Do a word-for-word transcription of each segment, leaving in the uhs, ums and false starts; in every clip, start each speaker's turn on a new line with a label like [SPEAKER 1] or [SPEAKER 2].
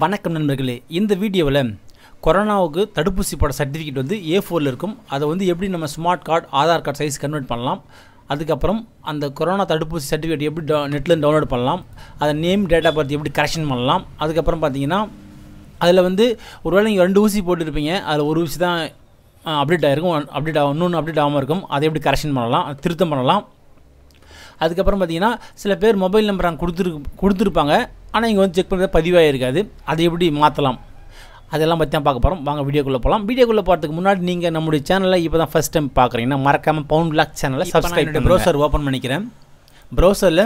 [SPEAKER 1] வணக்கம் நண்பர்களே, இந்த வீடியோவில் கொரோனாவுக்கு தடுப்பூசி போட சர்டிஃபிகேட் வந்து ஏ ஃபோரில் இருக்கும். அதை வந்து எப்படி நம்ம smart card Aadhaar card size convert பண்ணலாம், அதுக்கப்புறம் அந்த கொரோனா தடுப்பூசி சர்டிஃபிகேட் எப்படி டவு நெட்டில் டவுன்லோட் பண்ணலாம், அதை நேம் டேட் ஆஃப் பர்த் எப்படி கரெக்ஷன் பண்ணலாம், அதுக்கப்புறம் பார்த்தீங்கன்னா அதில் வந்து ஒருவேளை நீங்கள் ரெண்டு ஊசி போட்டுருப்பீங்க, அதில் ஒரு ஊசி தான் அப்டேட் ஆகிருக்கும், அப்டேட் ஆகும், இன்னொன்று அப்டேட் ஆகாமல் இருக்கும், அதை எப்படி கரெக்ஷன் பண்ணலாம், திருத்தம் பண்ணலாம். அதுக்கப்புறம் பார்த்தீங்கன்னா சில பேர் மொபைல் நம்பர் அங்கே கொடுத்துரு கொடுத்துருப்பாங்க ஆனால் இங்கே வந்து செக் பண்ணுறது பதிவாக இருக்காது, அதை எப்படி மாற்றலாம், அதெல்லாம் பற்றி தான் பார்க்க போகிறோம். வாங்க வீடியோக்குள்ளே போகலாம். வீடியோக்குள்ளே போகிறதுக்கு முன்னாடி நீங்கள் நம்முடைய சேனலில் இப்போ தான் ஃபஸ்ட் டைம் பார்க்குறீங்கன்னா மறக்காமல் பவுன் பிளாக் சேனலை சப்ஸ்கிரைப் பண்ணி ப்ரௌசர் ஓப்பன் பண்ணிக்கிறேன். ப்ரௌசரில்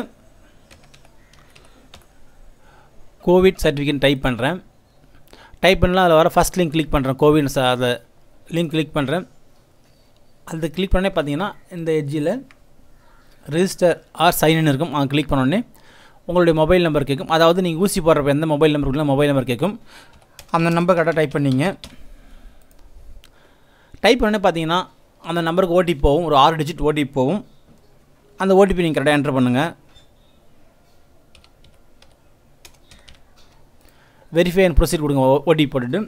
[SPEAKER 1] கோவிட் சர்டிஃபிகேட் டைப் பண்ணுறேன். டைப் பண்ணலாம், அதில் வர ஃபஸ்ட் லிங்க் கிளிக் பண்ணுறேன். கோவிட் அதை லிங்க் கிளிக் பண்ணுறேன். அது கிளிக் பண்ணே பார்த்தீங்கன்னா இந்த எட்ஜில் ரெஜிஸ்டர் ஆர் சைன் இருக்கும். அதை கிளிக் பண்ணோடனே உங்களுடைய மொபைல் நம்பர் கேட்கும். அதாவது நீங்கள் ஊசி போடுறப்ப எந்த மொபைல் நம்பருக்குள்ள மொபைல் நம்பர் கேட்கும். அந்த நம்பர் கரெக்டாக டைப் பண்ணிங்க. டைப் பண்ணே பார்த்தீங்கன்னா அந்த நம்பருக்கு ஓடிபி போகும், ஒரு ஆறு டிஜிட் ஓடிபி போகும். அந்த ஓடிபி நீங்கள் கரெக்டாக என்டர் பண்ணுங்கள். வெரிஃபை அண்ட் ப்ரொசீட் கொடுங்க. ஓடிபி போட்டுட்டு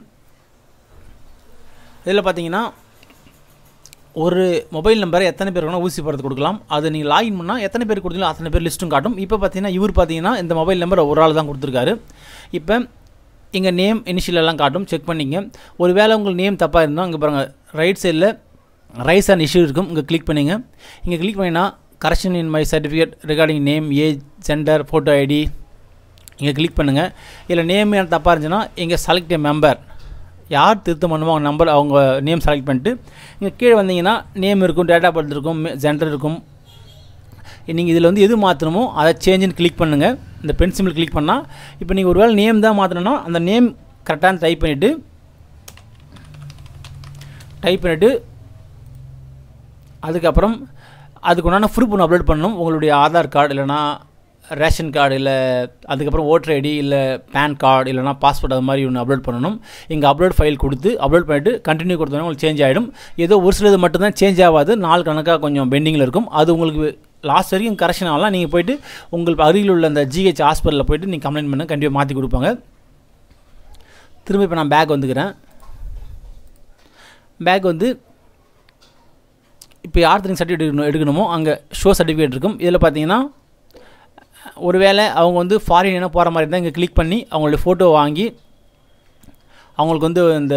[SPEAKER 1] இதில் பார்த்தீங்கன்னா ஒரு மொபைல் நம்பரை எத்தனை பேர் வேணால் ஊசி போடுறது கொடுக்கலாம். அது நீங்கள் லாகின் பண்ணால் எத்தனை பேர் கொடுத்தீங்களோ அத்தனை பேர் லிஸ்ட்டும் காட்டும். இப்போ பார்த்தீங்கன்னா இவர் பார்த்தீங்கன்னா இந்த மொபைல் நம்பர் ஒரு ஆள் தான் கொடுத்துருக்காரு. இப்போ இங்கே நேம் இனிஷியல் எல்லாம் காட்டும், செக் பண்ணிங்க. ஒரு வேளை உங்கள் நேம் தப்பாக இருந்தால் இங்கே பாருங்கள் ரைட் சைடில் ரைஸ் அண்ட் இஷ்யூ இருக்கும், இங்கே கிளிக் பண்ணிங்க. இங்கே கிளிக் பண்ணிங்கன்னா correction in my certificate regarding name, age, gender, photo ID இங்கே கிளிக் பண்ணுங்கள். இல்லை நேம் தப்பாக இருந்துச்சுன்னா இங்கே செலக்ட் எ மெம்பர், யார் திருத்தம் பண்ணுமோ அவங்க நம்பர் அவங்க நேம் செலக்ட் பண்ணிட்டு இங்கே கீழே வந்தீங்கன்னா நேம் இருக்கும், டேட் ஆஃப் பர்த் இருக்கும், ஜெண்டர் இருக்கும். நீங்கள் இதில் வந்து எது மாற்றணுமோ அதை சேஞ்சுன்னு கிளிக் பண்ணுங்கள். இந்த பென் சிம்பிள் கிளிக் பண்ணால் இப்போ நீங்கள் ஒரு வேளை நேம் தான் மாற்றணும்னா அந்த நேம் கரெக்டாக டைப் பண்ணிவிட்டு டைப் பண்ணிவிட்டு அதுக்கப்புறம் அதுக்கு உண்டான ப்ரூஃப் ஒன்று அப்லோட் பண்ணணும். உங்களுடைய ஆதார் கார்டு இல்லைனா ரேஷன் கார்டு, இல்லை அதுக்கப்புறம் ஓட்டர் ஐடி, இல்லை பேன் கார்டு, இல்லைனா பாஸ்போர்ட், அது மாதிரி ஒன்று அப்லோட் பண்ணணும். இங்கே அப்லோட் ஃபைல் கொடுத்து அப்லோட் பண்ணிவிட்டு கண்டினியூ கொடுத்தோன்னா உங்களுக்கு சேஞ்ச் ஆகிடும். ஏதோ ஒரு சிலது மட்டும்தான் சேஞ்ச் ஆகாது, நாலு கணக்காக கொஞ்சம் பெண்டிங்கில் இருக்கும். அது உங்களுக்கு லாஸ்ட் வரைக்கும் கரெக்ஷன் ஆகலாம். நீங்கள் போய்ட்டு உங்களுக்கு அருகில் உள்ள அந்த ஜிஹெச் ஹாஸ்பிட்டலில் போய்ட்டு நீங்கள் கம்ப்ளைண்ட் பண்ண கண்டிப்பாக மாற்றி கொடுப்பாங்க. திரும்ப இப்போ நான் பேக் வந்துக்கிறேன். பேக் வந்து இப்போ யார் திரும்ப சர்டிஃபிகேட் எடுக்கணும் எடுக்கணுமோ அங்கே ஷோ சர்டிஃபிகேட் இருக்கும். இதில் பார்த்தீங்கன்னா ஒருவேளை அவங்க வந்து ஃபாரின் என்ன போகிற மாதிரி இருந்தால் இங்கே கிளிக் பண்ணி அவங்களுடைய ஃபோட்டோ வாங்கி அவங்களுக்கு வந்து இந்த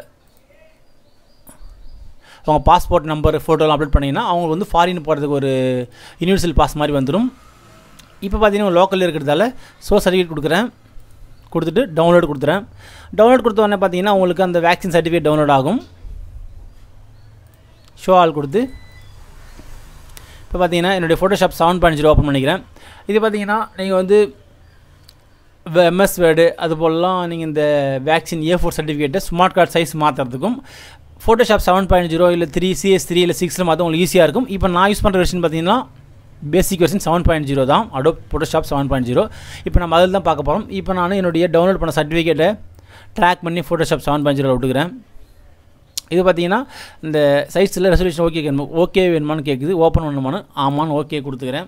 [SPEAKER 1] அவங்க பாஸ்போர்ட் நம்பர் ஃபோட்டோலாம் அப்லோட் பண்ணிங்கன்னா அவங்க வந்து ஃபாரின் போகிறதுக்கு ஒரு யூனிவர்சல் பாஸ் மாதிரி வந்துடும். இப்போ பார்த்தீங்கன்னா லோக்கலில் இருக்கிறதால ஷோ சர்டிஃபிகேட் கொடுக்குறேன். கொடுத்துட்டு டவுன்லோட் கொடுத்துறேன். டவுன்லோட் கொடுத்த உடனே பார்த்தீங்கன்னா உங்களுக்கு அந்த வேக்சின் சர்டிஃபிகேட் டவுன்லோட் ஆகும். ஷோ ஆல் கொடுத்து இப்போ பார்த்தீங்கன்னா என்னுடைய Photoshop seven point zero open பண்ணிக்கிறேன். இது பார்த்தீங்கன்னா நீங்கள் வந்து எம்எஸ் வேர்டு அது போலலாம் நீங்கள் இந்த வேக்சின் ஏ ஃபோர் சர்டிஃபிகேட்டை ஸ்மார்ட் கார்டு சைஸ் மாற்றுறதுக்கும் ஃபோட்டோஷாப் செவன் பாயிண்ட் ஜீரோ இல்லை த்ரீ சிஎஸ் த்ரீ இல்லை சிக்ஸில் மாற்ற உங்களுக்கு ஈஸியாக இருக்கும். இப்போ நான் யூஸ் பண்ணுற வெர்ஷன் பார்த்தீங்கன்னா basic version seven point zero தான், Adobe Photoshop seven point zero. இப்போ நம்ம அதில் தான் பார்க்க போகிறோம். இப்போ நான் என்னுடைய டவுன்லோட் பண்ண சர்டிஃபிகேட்டை ட்ராக் பண்ணி ஃபோட்டோஷாப் செவன் பாயிண்ட் ஜீரோ விட்டுக்கிறேன். இது பார்த்தீங்கன்னா இந்த சைஸில் ரெசல்யூஷன் ஓகே வேணும் ஓகே வேணுமான்னு கேட்குது. ஓப்பன் பண்ணணுமான்னு ஆமான்னு ஓகே கொடுத்துக்கிறேன்.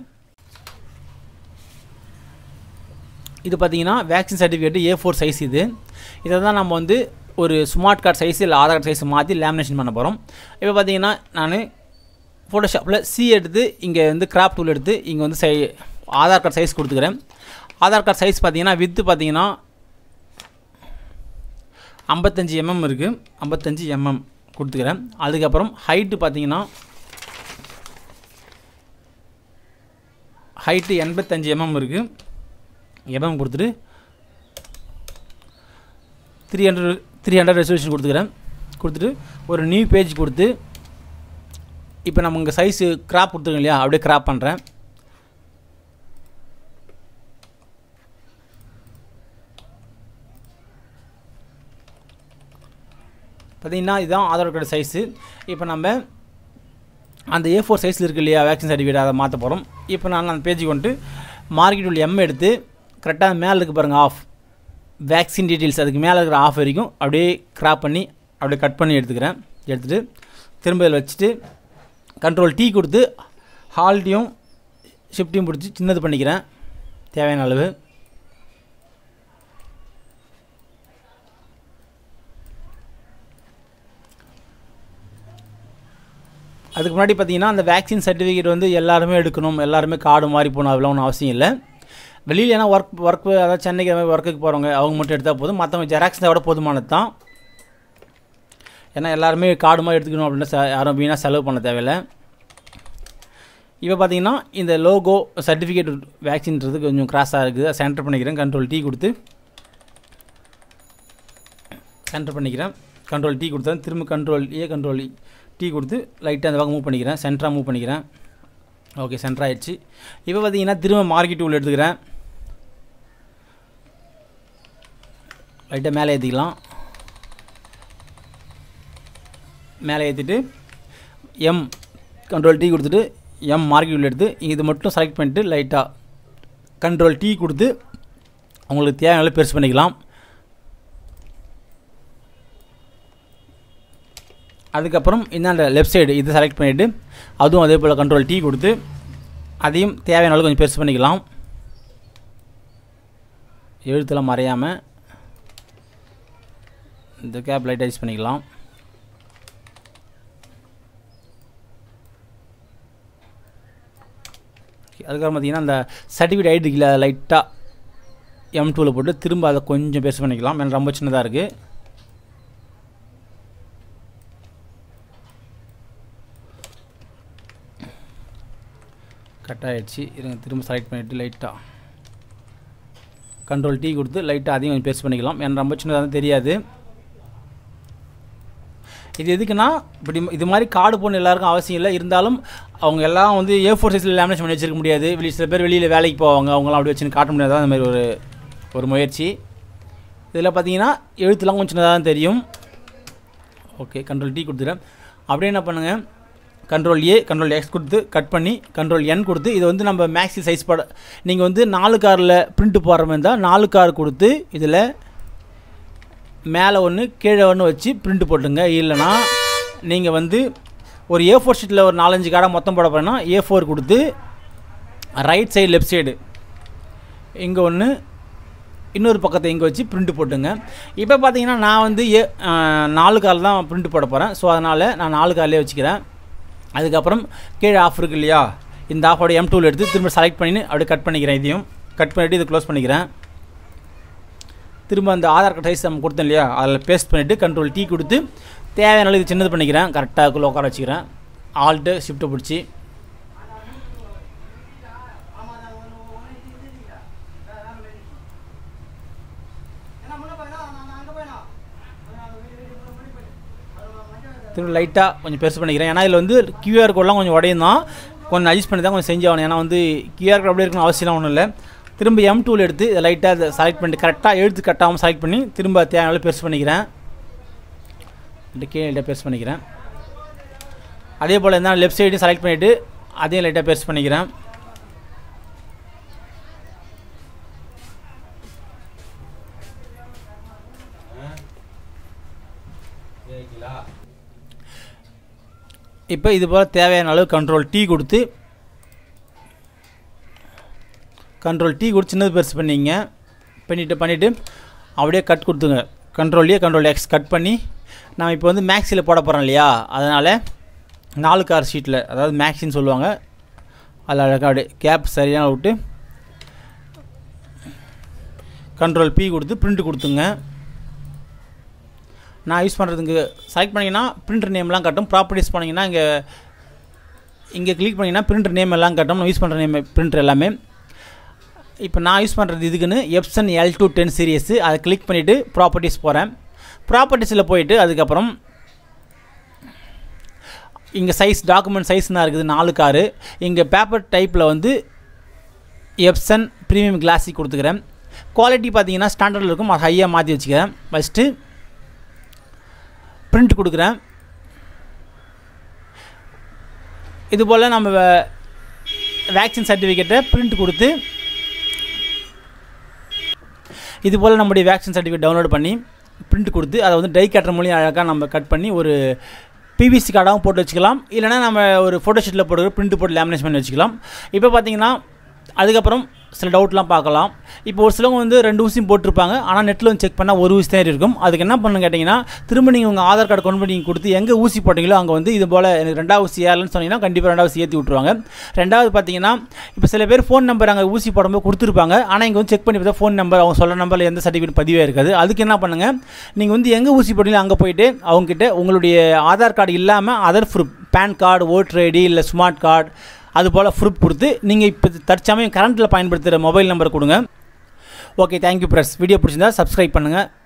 [SPEAKER 1] இது பார்த்தீங்கன்னா vaccine certificate A four size. இது இதை தான் நம்ம வந்து ஒரு ஸ்மார்ட் கார்டு சைஸ் இல்லை ஆதார் கார்டு சைஸ் மாற்றி லேமினேஷன் பண்ண போகிறோம். இப்போ பார்த்தீங்கன்னா நான் ஃபோட்டோஷாப்பில் சி எடுத்து இங்கே வந்து கிராப் டூல் எடுத்து இங்கே வந்து சை ஆதார் கார்டு சைஸ் கொடுத்துக்கிறேன். ஆதார் கார்டு சைஸ் பார்த்தீங்கன்னா வித்து பார்த்தீங்கன்னா ஐம்பத்தஞ்சு எம்எம் இருக்குது, ஐம்பத்தஞ்சு எம்எம் கொடுத்துக்கிறேன். அதுக்கப்புறம் ஹைட்டு பார்த்தீங்கன்னா ஹைட்டு எண்பத்தஞ்சு எம்எம் இருக்குது, எம்எம் கொடுத்துட்டு three hundred three hundred resolution கொடுத்துக்கிறேன். கொடுத்துட்டு ஒரு நியூ பேஜ் கொடுத்து இப்போ நம்ம இங்கே சைஸு கிராப் கொடுத்துருக்கோம் இல்லையா, அப்படியே கிராப் பண்ணுறேன். பார்த்தீங்கன்னா இதுதான் ஆதார் கார்டு சைஸு. இப்போ நம்ம அந்த ஏ ஃபோர் சைஸில் இருக்குது இல்லையா வேக்சின் சர்டிஃபிகேட், அதை மாற்ற போகிறோம். இப்போ நான் அந்த பேஜுக்கு வந்துட்டு மார்க்கெட் உள்ள எம் எடுத்து கரெக்டாக மேலே இருக்குது பாருங்கள் ஆஃப் வேக்சின் டீட்டெயில்ஸ், அதுக்கு மேலே இருக்கிற ஆஃப் வரைக்கும் அப்படியே கிராப் பண்ணி அப்படியே கட் பண்ணி எடுத்துக்கிறேன். எடுத்துகிட்டு திரும்ப இதில் வச்சுட்டு கண்ட்ரோல் டீ கொடுத்து ஹால்ட்டையும் ஷிஃப்ட்டையும் பிடிச்சி சின்னது பண்ணிக்கிறேன் தேவையான அளவு. அதுக்கு முன்னாடி பார்த்தீங்கன்னா அந்த வேக்சின் சர்டிஃபிகேட் வந்து எல்லாருமே எடுக்கணும், எல்லாருமே கார்டு மாதிரி போகணும், அதெல்லாம் ஒன்றும் அவசியம் இல்லை. வெளியில் ஏன்னா ஒர்க் ஒர்க் அதாவது சென்னைக்கு ஒர்க்குக்கு போகிறவங்க அவங்க மட்டும் எடுத்தால் போதும், மற்றவங்க ஜெராக்ஸ் விட போதுமானது தான். ஏன்னா எல்லாருமே கார்டு மாதிரி எடுத்துக்கணும் அப்படின்னா யாரும் வீணாக செலவு பண்ண தேவையில்லை. இப்போ பார்த்தீங்கன்னா இந்த லோகோ சர்டிஃபிகேட் வேக்சின்றது கொஞ்சம் கிராஸாக இருக்குது, சென்டர் பண்ணிக்கிறேன். கண்ட்ரோல் டீ கொடுத்து சென்டர் பண்ணிக்கிறேன். கண்ட்ரோல் டீ கொடுத்தேன். திரும்ப கண்ட்ரோல் ஏ கண்ட்ரோல் டீ கொடுத்து லைட்டாக அந்த பக்கம் மூவ் பண்ணிக்கிறேன், சென்டராக மூவ் பண்ணிக்கிறேன். ஓகே, சென்டர் ஆகிடுச்சு. இப்போ பார்த்தீங்கன்னா திரும்ப மார்க்கெட் டூல் எடுத்துக்கிறேன், லைட்டாக மேலே ஏற்றிக்கலாம். மேலே ஏற்றிட்டு எம் கண்ட்ரோல் டீ கொடுத்துட்டு எம் மார்க்கெட் டூல் எடுத்து இது மட்டும் செலக்ட் பண்ணிட்டு லைட்டாக கண்ட்ரோல் டீ கொடுத்து உங்களுக்கு தேவையான பெருசு பண்ணிக்கலாம். அதுக்கப்புறம் இந்தாண்ட லெஃப்ட் சைடு இது செலக்ட் பண்ணிவிட்டு அதுவும் அதே போல் கண்ட்ரோல் டீ கொடுத்து அதையும் தேவையான அளவு கொஞ்சம் பெருசு பண்ணிக்கலாம். எழுத்தெல்லாம் மறையாமல் இந்த கேப் லைட்டாக யூஸ் பண்ணிக்கலாம். அதுக்கப்புறம் பார்த்திங்கன்னா அந்த சர்டிஃபிகேட் ஐடி இருக்குல்ல, லைட்டாக எம் டூவில் போட்டு திரும்ப அதை கொஞ்சம் பெருசு பண்ணிக்கலாம். ஏன்னா ரொம்ப சின்னதாக இருக்குது. கட் ஆகிடுச்சு. இருங்க, திரும்ப செலக்ட் பண்ணிவிட்டு லைட்டாக கண்ட்ரோல் டீ கொடுத்து லைட்டாக அதையும் கொஞ்சம் பெருசு பண்ணிக்கலாம். ஏன்னா ரொம்ப சின்னதாக தெரியாது. இது எதுக்குன்னா இப்படி இது மாதிரி கார்டு போன எல்லாருக்கும் அவசியம் இல்லை. இருந்தாலும் அவங்க எல்லாம் வந்து ஏ ஃபோர் சைஸில் லேமினேஷன் பண்ணி வச்சிருக்க முடியாது. வெளியே சில பேர் வெளியில் வேலைக்கு போவாங்க, அவங்களாம் அப்படி வச்சுன்னு காட்ட முடியாது. அந்த மாதிரி ஒரு ஒரு முயற்சி. இதில் பார்த்தீங்கன்னா எழுத்துலாம் கொஞ்சம் சின்னதாக தான் தெரியும். ஓகே, கண்ட்ரோல் டீ கொடுத்துறேன். அப்படியே என்ன பண்ணுங்கள், கண்ட்ரோல் ஏ கண்ட்ரோல் எக்ஸ் கொடுத்து கட் பண்ணி கண்ட்ரோல் என் கொடுத்து இதை வந்து நம்ம மேக்ஸி சைஸ் பட நீங்கள் வந்து நாலு காரில் பிரிண்ட்டு போடுற மாதிரி இருந்தால் நாலு கார் கொடுத்து இதில் மேலே ஒன்று கீழே ஒன்று வச்சு பிரிண்ட் போட்டுங்க. இல்லைனா நீங்கள் வந்து ஒரு ஏ ஃபோர் ஷீட்டில் ஒரு நாலஞ்சு கார்டை மொத்தம் போட போகிறேன்னா ஏ ஃபோர் கொடுத்து ரைட் சைடு லெஃப்ட் சைடு இங்கே ஒன்று இன்னொரு பக்கத்தை இங்கே வச்சு பிரிண்ட் போட்டுங்க. இப்போ பார்த்தீங்கன்னா நான் வந்து ஏ நாலு கால் தான் பிரிண்ட் போட போகிறேன். ஸோ அதனால் நான் நாலு கார்லேயே வச்சுக்கிறேன். அதுக்கப்புறம் கீழே ஆஃப் இருக்குது இல்லையா, இந்த ஆஃபோட எம் டூல் எடுத்து திரும்ப செலக்ட் பண்ணி அப்படியே கட் பண்ணிக்கிறேன். இதையும் கட் பண்ணிவிட்டு இதை க்ளோஸ் பண்ணிக்கிறேன். திரும்ப அந்த ஆதார் கார்டு சைஸ் நம்ம கொடுத்தேன் இல்லையா, அதில் பேஸ்ட் பண்ணிவிட்டு கண்ட்ரோல் டீ கொடுத்து தேவையான இது சின்னது பண்ணிக்கிறேன். கரெக்டாக உட்கார வச்சுக்கிறேன். ஆல்ட்டு ஷிஃப்ட்டை பிடிச்சி திரும்ப லைட்டாக கொஞ்சம் பெருசு பண்ணிக்கிறேன். ஏன்னா இதில் வந்து கியூஆர் கோடெலாம் கொஞ்சம் உடையும் தான், கொஞ்சம் அட்ஜஸ்ட் பண்ணி தான் கொஞ்சம் செஞ்சாகணும். ஏன்னா வந்து கியூஆர் கோட் அப்படியே இருக்கணும் அவசியம்லாம் ஒன்றும் இல்லை. திரும்ப எம் டூல் எடுத்து இதை லைட்டாக அதை செலக்ட் பண்ணிட்டு கரெக்டாக எழுத்து கட்டாமல் செலக்ட் பண்ணி திரும்ப தேவையான பெருசு பண்ணிக்கிறேன். கீழே பெருசு பண்ணிக்கிறேன். அதே போல் இருந்தால் லெஃப்ட் சைடும் செலக்ட் பண்ணிவிட்டு அதையும் லைட்டாக பெருசு பண்ணிக்கிறேன். இப்போ இது போல் தேவையான அளவு கண்ட்ரோல் டீ கொடுத்து கண்ட்ரோல் டீ கொடுத்து சின்னது பெருசு பண்ணிங்க. பண்ணிவிட்டு பண்ணிவிட்டு அப்படியே கட் கொடுத்துங்க. Control A control X cut பண்ணி நான் இப்போ வந்து மேக்ஸில் போட போகிறேன் இல்லையா, அதனால் நாலு கார் ஷீட்டில் அதாவது மேக்ஸின்னு சொல்லுவாங்க, அதில் அழகாக அப்படியே கேப் சரியான விட்டு கண்ட்ரோல் பி கொடுத்து பிரிண்ட் கொடுத்துங்க. நான் யூஸ் பண்ணுறதுக்கு செலக்ட் பண்ணிங்கன்னா பிரிண்டர் நேம்லாம் காட்டும். ப்ராப்பர்ட்டிஸ் பண்ணிங்கன்னா இங்கே இங்கே கிளிக் பண்ணிங்கன்னா பிரிண்டர் நேம் எல்லாம் காட்டும். நான் யூஸ் பண்ணுற நேம் பிரிண்டர் எல்லாமே. இப்போ நான் யூஸ் பண்ணுறது இதுக்குன்னு Epson L two ten series. அதை கிளிக் பண்ணிவிட்டு ப்ராப்பர்ட்டிஸ் போகிறேன். ப்ராப்பர்ட்டிஸில் போயிட்டு அதுக்கப்புறம் இங்கே சைஸ் டாக்குமெண்ட் சைஸ் தான் இருக்குது நாலு காரு. இங்கே பேப்பர் டைப்பில் வந்து எப்சன் ப்ரீமியம் கிளாஸிக் கொடுத்துக்கிறேன். குவாலிட்டி பார்த்தீங்கன்னா ஸ்டாண்டர்டில் இருக்கும், அது ஹையாக மாற்றி வச்சுக்கிறேன். ஃபஸ்ட்டு பிரிண்ட் கொடுக்குறேன். இது போல் நம்ம வேக்சின் சர்டிஃபிகேட்டை பிரிண்ட் கொடுத்து இது போல் நம்முடைய வேக்சின் சர்டிஃபிகேட் டவுன்லோட் பண்ணி பிரிண்ட் கொடுத்து அதை வந்து டை கட்டுற மூலியம் அழகாக நம்ம கட் பண்ணி ஒரு பிவிசி கார்டாகவும் போட்டு வச்சுக்கலாம். இல்லைனா நம்ம ஒரு ஃபோட்டோ ஷீட்டில் போட்டு பிரிண்ட் போட்டு லேமினேஷன் பண்ணி வச்சுக்கலாம். இப்போ பார்த்தீங்கன்னா அதுக்கப்புறம் சில டவுட்லாம் பார்க்கலாம். இப்போ ஒரு சிலவங்க வந்து ரெண்டு ஊசியும் போட்டிருப்பாங்க, ஆனால் நெட்டில் வந்து செக் பண்ணால் ஒரு ஊசி தான் இருக்கும். அதுக்கு என்ன பண்ணணும் கேட்டிங்கன்னா, திரும்ப நீங்கள் உங்கள் ஆதார் கார்டு கொண்டு போய் நீங்கள் கொடுத்து எங்கே ஊசி போட்டிங்களோ அங்கே வந்து இது போல் எனக்கு ரெண்டாவது ஊசி ஏறலன்னு சொன்னீங்கன்னா கண்டிப்பாக ரெண்டாவது ஊசி ஏற்றி விட்ருவாங்க. ரெண்டாவது பார்த்தீங்கன்னா, இப்போ சில பேர் ஃபோன் நம்பர் அங்கே ஊசி போடும்போது கொடுத்துருப்பாங்க, ஆனால் இங்கே வந்து செக் பண்ணி பார்த்தா ஃபோன் நம்பர் அவங்க சொல்கிற நம்பரில் எந்த சர்டிஃபிகேட் பதிவே இருக்காது. அதுக்கு என்ன பண்ணுங்கள், நீங்கள் வந்து எங்கே ஊசி போட்டிங்களோ அங்கே போயிட்டு அவங்ககிட்ட உங்களுடைய ஆதார் கார்டு இல்லாமல் other proof, pan card, voter ID இல்லை ஸ்மார்ட் கார்டு அது போல் ப்ரூஃப் கொடுத்து நீங்கள் இப்போ தற்சமயம் கரண்ட்டில் பயன்படுத்துகிற மொபைல் நம்பர் கொடுங்க. ஓகே, தேங்க்யூ பிரஸ். வீடியோ பிடிச்சிருந்தா சப்ஸ்கிரைப் பண்ணுங்கள்.